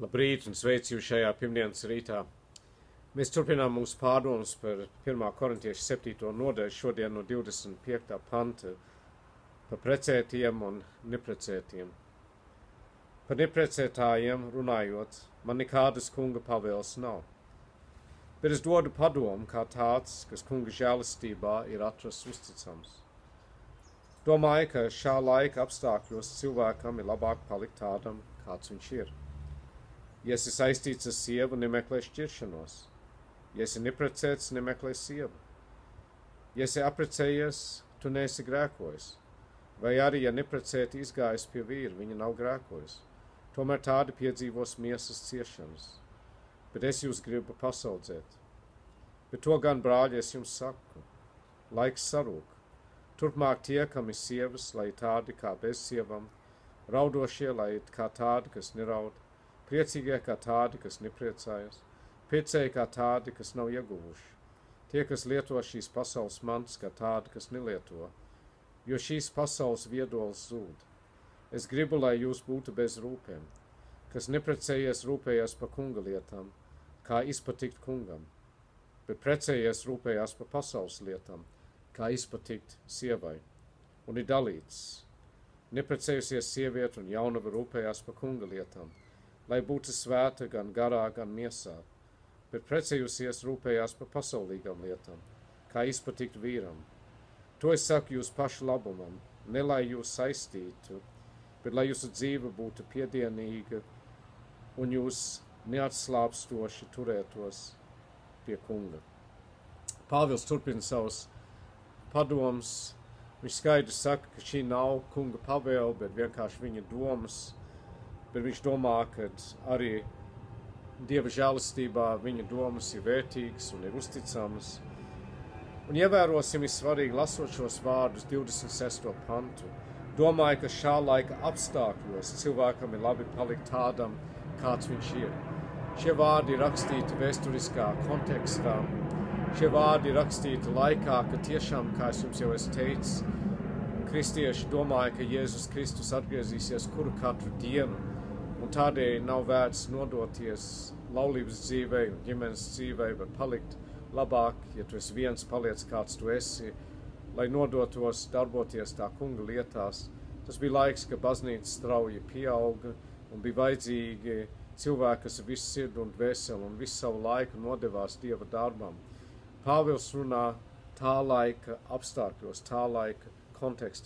Labrīt un sveicu jūs šajā pirmdienas rītā. Mēs turpinām mūsu pārdomas par 1. korintiešu 7. nodaļu šodien no 25. panta par precētiem un neprecētiem. Par neprecētājiem runājot, man nekādas kunga pavēles nav. Bet es dodu padomu kā tāds, kas kunga žēlistībā ir atrasts uzticams. Domāju, ka šā laika apstākļos cilvēkam ir labāk palikt tādam, kāds viņš ir. Ja esi saistīts ar sievu, nemeklē šķiršanos. Ja esi neprecēts, nemeklē sievu. Ja esi apprecējies, tu neesi grēkojis. Vai arī, ja neprecēti izgājis pie vīra, viņa nav grēkojis. Tomēr tādi piedzīvos miesas ciešanas. Bet es jūs gribu pasaudzēt. Bet to gan, brāļi, es jums saku. Laiks sarūk. Turpmāk tie, kam ir sievas, lai tādi kā bez sievam, raudošie, lai kā tādi, kas neraud, priecīgie kā tādi, kas nepriecājas, piecēji kā tādi, kas nav ieguvuši, tie, kas lieto šīs pasaules mantas, kā tādi, kas nelieto, jo šīs pasaules viedols zūd. Es gribu, lai jūs būtu bez rūpēm, kas neprecējies rūpējas par kunga lietām, kā izpatikt kungam, bet precējies rūpējās par pasaules lietām, kā izpatikt sievai, un ir dalīts. Neprecējusies sieviete un jaunava rūpējās par kunga lietām, lai būtu svēta gan garā, gan miesā, bet precējusies rūpējās par pasaulīgām lietām, kā izpatikt vīram. To es saku jūs pašu labumam, ne lai jūs saistītu, bet lai jūsu dzīve būtu piedienīga un jūs neatslāpstoši turētos pie kunga. Pāvils turpina savus padoms. Viņš skaidri saka, ka šī nav kunga pavēle, bet vienkārši viņa domas, bet viņš domā, ka arī Dieva žēlistībā viņa domas ir vērtīgas un ir uzticamas. Un ievērosim, ir svarīgi lasot šos vārdus 26. pantu. Domāju, ka šā laika apstākļos cilvēkam ir labi palikt tādam, kāds viņš ir. Šie vārdi ir rakstīti vēsturiskā kontekstā. Šie vārdi ir rakstīti laikā, ka tiešām, kā es jums jau esmu teicis, kristieši domāja, ka Jēzus Kristus atgriezīsies kuru katru dienu, un tādēļ nav vērts nodoties laulības dzīvei un ģimenes dzīvei, bet palikt labāk, ja tu esi viens, paliec kāds tu esi, lai nodotos darboties tā kunga lietās. Tas bija laiks, ka baznīca strauji pieauga un bija vajadzīgi cilvēki, kas visu sirdi un dvēseli un visu savu laiku nodevās Dieva darbam. Pāvils runā tā laika apstākļos, tā laika kontekstā.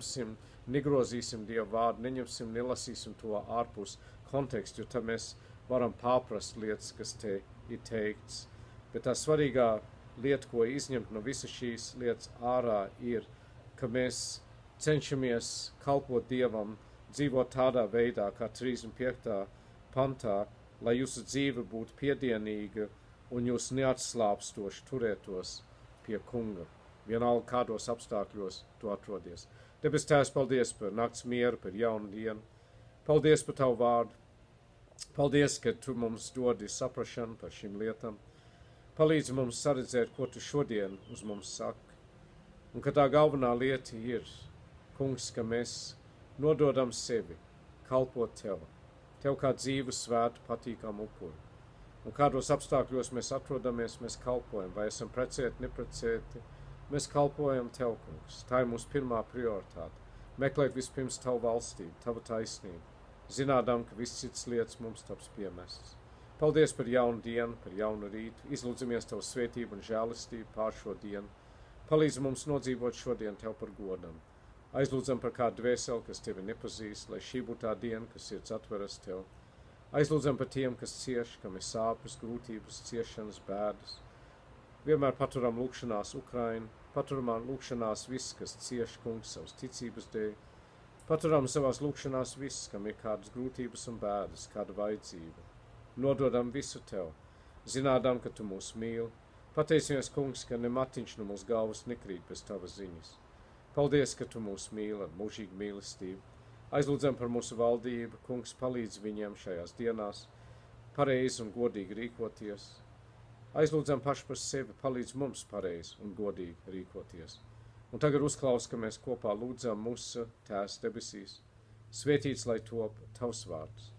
Negrozīsim Dieva vārdu, nelasīsim to ārpus kontekstu, jo tad mēs varam pārprast lietas, kas te ir teikts. Bet tā svarīgā lieta, ko izņemt no visas šīs lietas ārā, ir, ka mēs cenšamies kalpot Dievam, dzīvot tādā veidā, kā 35. pantā, lai jūsu dzīve būtu piedienīga un jūs neatslāpstoši turētos pie kunga. Vienalga kādos apstākļos tu atrodies. Debes Tēvs, paldies par nakts mieru, par jaunu dienu. Paldies par tavu vārdu. Paldies, ka tu mums dodi saprašanu par šīm lietām. Palīdzi mums saredzēt, ko tu šodien uz mums saki. Un ka tā galvenā lieta ir, kungs, ka mēs nododam sevi, kalpot tev. Tev kā dzīvu, svētu, patīkamu upuri. Un kādos apstākļos mēs atrodamies, mēs kalpojam, vai esam precēti, neprecēti, mēs kalpojam tev, kungs. Tā ir mūsu pirmā prioritāte. Meklēt vispirms tavu valstību, tavu taisnību, zinādam, ka viss cits lietas mums taps piemestas. Paldies par jaunu dienu, par jaunu rītu. Izlūdzamies tavu svētību un žēlistību pār šo dienu. Palīdzi mums nodzīvot šodien tev par godam. Aizlūdzam par kādu dvēseli, kas tevi nepazīst, lai šī būtu tā diena, kas sirds atveras tev. Aizlūdzam par tiem, kas cieš, kam ir sāpes, grūtības, ciešanas, bēdas. Vienmēr paturam lūkšanās Ukrainu, paturam lūkšanās viss, kas cieš, kungs, savas ticības dēļ. Paturam savās lūkšanās viss, kam ir kādas grūtības un bēdas, kāda vajadzība. Nododam visu tev, zinādam, ka tu mūs mīli. Pateicamies, kungs, ka ne matiņš no mūsu galvas nekrīt bez tavas ziņas. Paldies, ka tu mūs mīli ar mūžīgu mīlestību. Aizlūdzam par mūsu valdību, kungs, palīdz viņiem šajās dienās pareizi un godīgi rīkoties. Aizlūdzam paši par sevi, palīdz mums pareizi un godīgi rīkoties. Un tagad uzklaus, ka mēs kopā lūdzam mūsu Tēvs debesīs. Svētīts, lai top tavs vārds,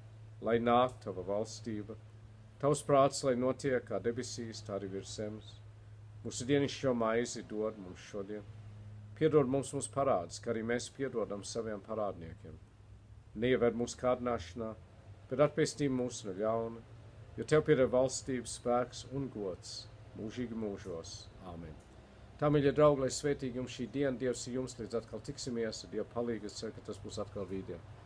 lai nāk tava valstība, tavs prāts, lai notiek kā debesīs, tā arī virs zemes. Mūsu dienascho maizi dod mums šodien. Piedod mums mūsu parādus, kā arī mēs piedodam saviem parādniekiem. Neieved mūsu kārdināšanā, bet atpestī mūs no ļauna, jo tev pieder valstības spēks un gods mūžīgi mūžos. Āmen. Tā, mīļie draugi, lai svētīgi jums šī diena, Dievs ir jums, līdz atkal tiksimies, Dieva palīga, es ceru, ka tas būs atkal rītdien.